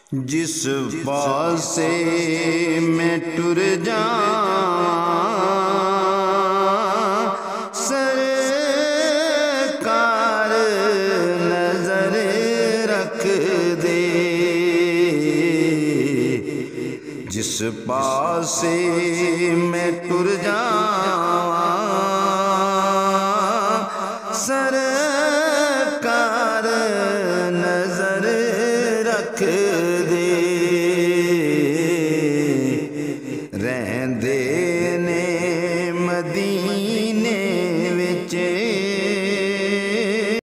जिस पासे मैं टुर जावां सरकार नजर रख दे। जिस पासे मैं टुर जावां सरकार नजर रख दे।